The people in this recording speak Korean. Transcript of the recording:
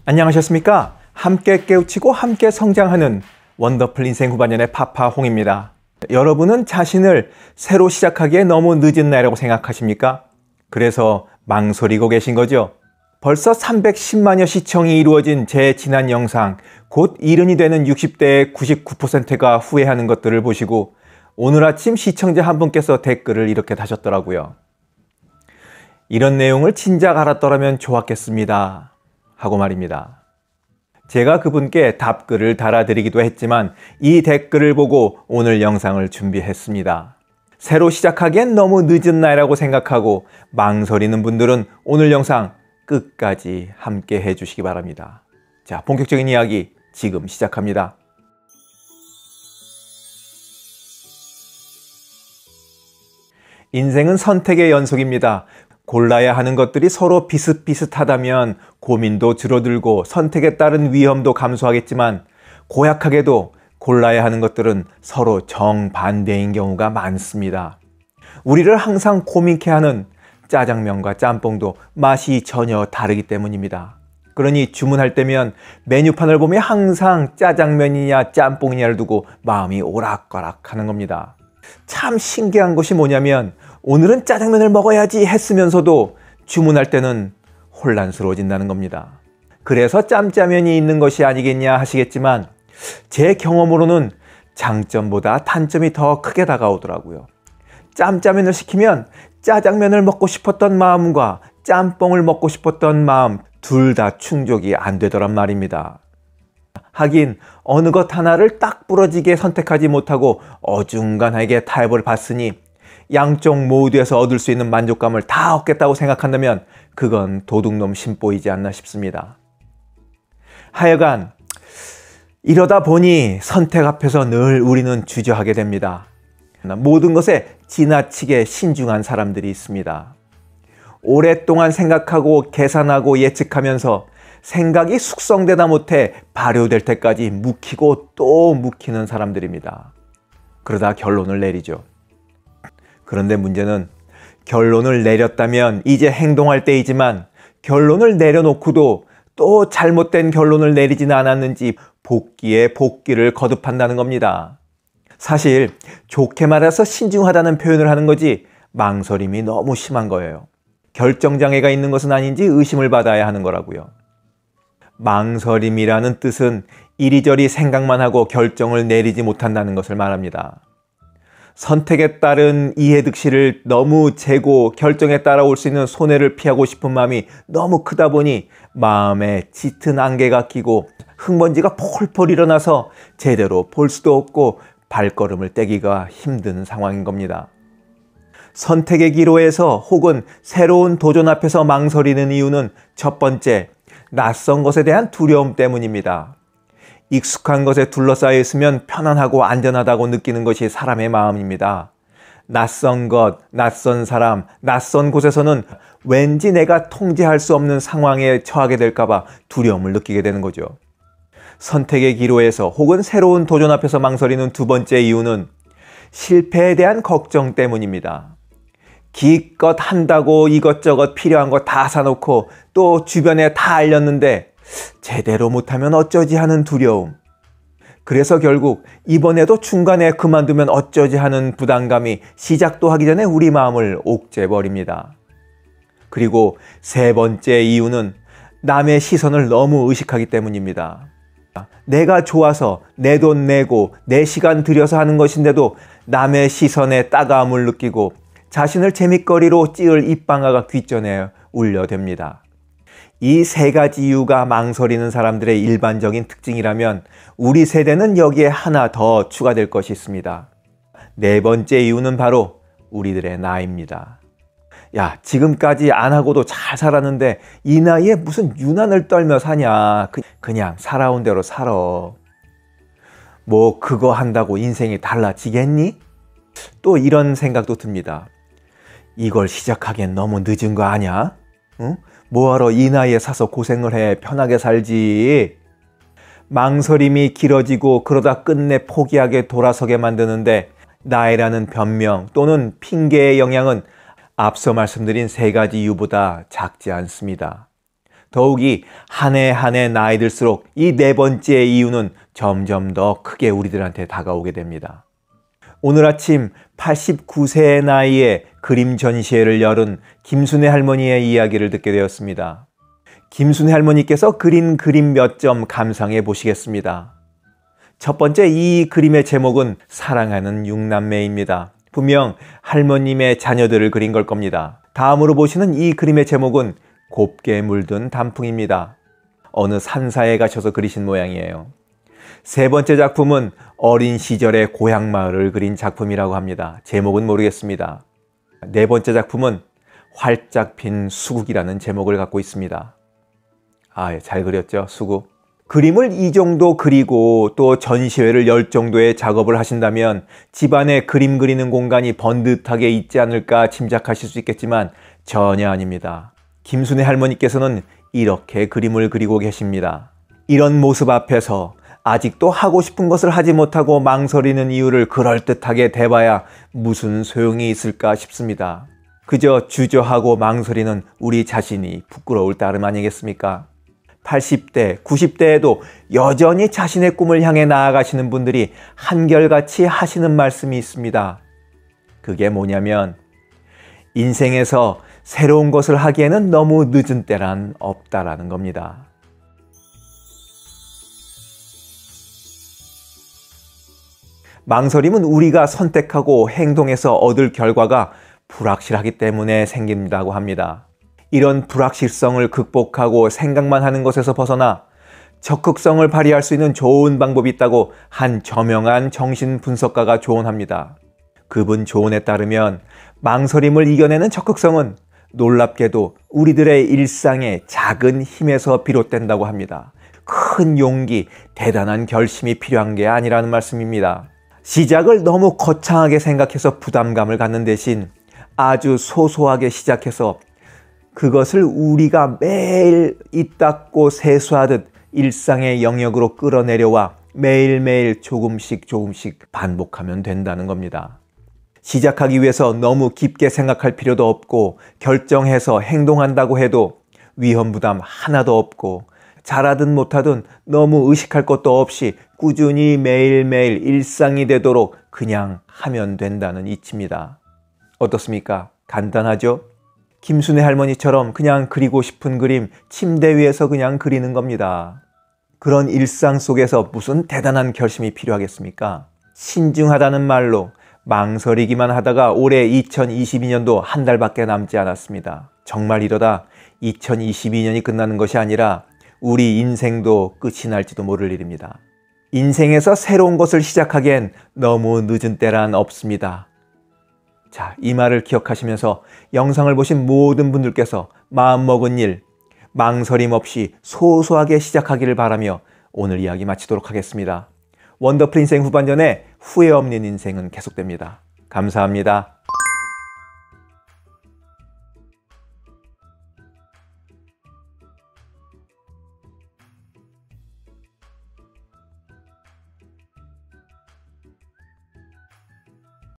안녕하셨습니까? 함께 깨우치고 함께 성장하는 원더풀 인생 후반년의 파파홍입니다. 여러분은 자신을 새로 시작하기에 너무 늦은 나이라고 생각하십니까? 그래서 망설이고 계신 거죠? 벌써 310만여 시청이 이루어진 제 지난 영상, 곧 70이 되는 60대의 99%가 후회하는 것들을 보시고 오늘 아침 시청자 한 분께서 댓글을 이렇게 다셨더라고요. 이런 내용을 진작 알았더라면 좋았겠습니다. 하고 말입니다. 제가 그분께 답글을 달아드리기도 했지만 이 댓글을 보고 오늘 영상을 준비했습니다. 새로 시작하기엔 너무 늦은 나이라고 생각하고 망설이는 분들은 오늘 영상 끝까지 함께 해주시기 바랍니다. 자, 본격적인 이야기 지금 시작합니다. 인생은 선택의 연속입니다. 골라야 하는 것들이 서로 비슷비슷하다면 고민도 줄어들고 선택에 따른 위험도 감소하겠지만 고약하게도 골라야 하는 것들은 서로 정반대인 경우가 많습니다. 우리를 항상 고민케 하는 짜장면과 짬뽕도 맛이 전혀 다르기 때문입니다. 그러니 주문할 때면 메뉴판을 보면 항상 짜장면이냐 짬뽕이냐를 두고 마음이 오락가락 하는 겁니다. 참 신기한 것이 뭐냐면 오늘은 짜장면을 먹어야지 했으면서도 주문할 때는 혼란스러워진다는 겁니다. 그래서 짬짜면이 있는 것이 아니겠냐 하시겠지만 제 경험으로는 장점보다 단점이 더 크게 다가오더라고요. 짬짜면을 시키면 짜장면을 먹고 싶었던 마음과 짬뽕을 먹고 싶었던 마음 둘 다 충족이 안 되더란 말입니다. 하긴 어느 것 하나를 딱 부러지게 선택하지 못하고 어중간하게 타협을 봤으니 양쪽 모두에서 얻을 수 있는 만족감을 다 얻겠다고 생각한다면 그건 도둑놈 심보이지 않나 싶습니다. 하여간 이러다 보니 선택 앞에서 늘 우리는 주저하게 됩니다. 모든 것에 지나치게 신중한 사람들이 있습니다. 오랫동안 생각하고 계산하고 예측하면서 생각이 숙성되다 못해 발효될 때까지 묵히고 또 묵히는 사람들입니다. 그러다 결론을 내리죠. 그런데 문제는 결론을 내렸다면 이제 행동할 때이지만 결론을 내려놓고도 또 잘못된 결론을 내리지는 않았는지 복기에 복기를 거듭한다는 겁니다. 사실 좋게 말해서 신중하다는 표현을 하는 거지 망설임이 너무 심한 거예요. 결정장애가 있는 것은 아닌지 의심을 받아야 하는 거라고요. 망설임이라는 뜻은 이리저리 생각만 하고 결정을 내리지 못한다는 것을 말합니다. 선택에 따른 이해득실을 너무 재고 결정에 따라올 수 있는 손해를 피하고 싶은 마음이 너무 크다 보니 마음에 짙은 안개가 끼고 흙먼지가 폴폴 일어나서 제대로 볼 수도 없고 발걸음을 떼기가 힘든 상황인 겁니다. 선택의 기로에서 혹은 새로운 도전 앞에서 망설이는 이유는 첫 번째, 낯선 것에 대한 두려움 때문입니다. 익숙한 것에 둘러싸여 있으면 편안하고 안전하다고 느끼는 것이 사람의 마음입니다. 낯선 것, 낯선 사람, 낯선 곳에서는 왠지 내가 통제할 수 없는 상황에 처하게 될까봐 두려움을 느끼게 되는 거죠. 선택의 기로에서 혹은 새로운 도전 앞에서 망설이는 두 번째 이유는 실패에 대한 걱정 때문입니다. 기껏 한다고 이것저것 필요한 거 다 사놓고 또 주변에 다 알렸는데 제대로 못하면 어쩌지 하는 두려움. 그래서 결국 이번에도 중간에 그만두면 어쩌지 하는 부담감이 시작도 하기 전에 우리 마음을 옥죄버립니다. 그리고 세 번째 이유는 남의 시선을 너무 의식하기 때문입니다. 내가 좋아서 내 돈 내고 내 시간 들여서 하는 것인데도 남의 시선에 따가움을 느끼고 자신을 재밌거리로 찌을 입방아가 귓전에 울려댑니다. 이 세 가지 이유가 망설이는 사람들의 일반적인 특징이라면 우리 세대는 여기에 하나 더 추가될 것이 있습니다. 네 번째 이유는 바로 우리들의 나이입니다. 야, 지금까지 안 하고도 잘 살았는데 이 나이에 무슨 유난을 떨며 사냐. 그냥 살아온 대로 살아. 뭐 그거 한다고 인생이 달라지겠니? 또 이런 생각도 듭니다. 이걸 시작하기엔 너무 늦은 거 아냐? 응? 뭐하러 이 나이에 사서 고생을 해. 편하게 살지. 망설임이 길어지고 그러다 끝내 포기하게 돌아서게 만드는데 나이라는 변명 또는 핑계의 영향은 앞서 말씀드린 세 가지 이유보다 작지 않습니다. 더욱이 한 해 한 해 나이 들수록 이 네 번째 이유는 점점 더 크게 우리들한테 다가오게 됩니다. 오늘 아침 89세의 나이에 그림 전시회를 열은 김순애 할머니의 이야기를 듣게 되었습니다. 김순애 할머니께서 그린 그림 몇 점 감상해 보시겠습니다. 첫 번째, 이 그림의 제목은 사랑하는 6남매입니다. 분명 할머님의 자녀들을 그린 걸 겁니다. 다음으로 보시는 이 그림의 제목은 곱게 물든 단풍입니다. 어느 산사에 가셔서 그리신 모양이에요. 세 번째 작품은 어린 시절의 고향 마을을 그린 작품이라고 합니다. 제목은 모르겠습니다. 네 번째 작품은 활짝 핀 수국이라는 제목을 갖고 있습니다. 잘 그렸죠, 수국. 그림을 이 정도 그리고 또 전시회를 열 정도의 작업을 하신다면 집안에 그림 그리는 공간이 번듯하게 있지 않을까 짐작하실 수 있겠지만 전혀 아닙니다. 김순애 할머니께서는 이렇게 그림을 그리고 계십니다. 이런 모습 앞에서 아직도 하고 싶은 것을 하지 못하고 망설이는 이유를 그럴듯하게 대봐야 무슨 소용이 있을까 싶습니다. 그저 주저하고 망설이는 우리 자신이 부끄러울 따름 아니겠습니까? 80대, 90대에도 여전히 자신의 꿈을 향해 나아가시는 분들이 한결같이 하시는 말씀이 있습니다. 그게 뭐냐면 인생에서 새로운 것을 하기에는 너무 늦은 때란 없다라는 겁니다. 망설임은 우리가 선택하고 행동해서 얻을 결과가 불확실하기 때문에 생긴다고 합니다. 이런 불확실성을 극복하고 생각만 하는 것에서 벗어나 적극성을 발휘할 수 있는 좋은 방법이 있다고 한 저명한 정신분석가가 조언합니다. 그분 조언에 따르면 망설임을 이겨내는 적극성은 놀랍게도 우리들의 일상의 작은 힘에서 비롯된다고 합니다. 큰 용기, 대단한 결심이 필요한 게 아니라는 말씀입니다. 시작을 너무 거창하게 생각해서 부담감을 갖는 대신 아주 소소하게 시작해서 그것을 우리가 매일 이 닦고 세수하듯 일상의 영역으로 끌어내려와 매일매일 조금씩 반복하면 된다는 겁니다. 시작하기 위해서 너무 깊게 생각할 필요도 없고 결정해서 행동한다고 해도 위험 부담 하나도 없고 잘하든 못하든 너무 의식할 것도 없이 꾸준히 매일매일 일상이 되도록 그냥 하면 된다는 이치입니다. 어떻습니까? 간단하죠? 김순애 할머니처럼 그냥 그리고 싶은 그림 침대 위에서 그냥 그리는 겁니다. 그런 일상 속에서 무슨 대단한 결심이 필요하겠습니까? 신중하다는 말로 망설이기만 하다가 올해 2022년도 한 달밖에 남지 않았습니다. 정말 이러다 2022년이 끝나는 것이 아니라 우리 인생도 끝이 날지도 모를 일입니다. 인생에서 새로운 것을 시작하기엔 너무 늦은 때란 없습니다. 자, 이 말을 기억하시면서 영상을 보신 모든 분들께서 마음먹은 일, 망설임 없이 소소하게 시작하기를 바라며 오늘 이야기 마치도록 하겠습니다. 원더풀 인생 후반전에 후회 없는 인생은 계속됩니다. 감사합니다.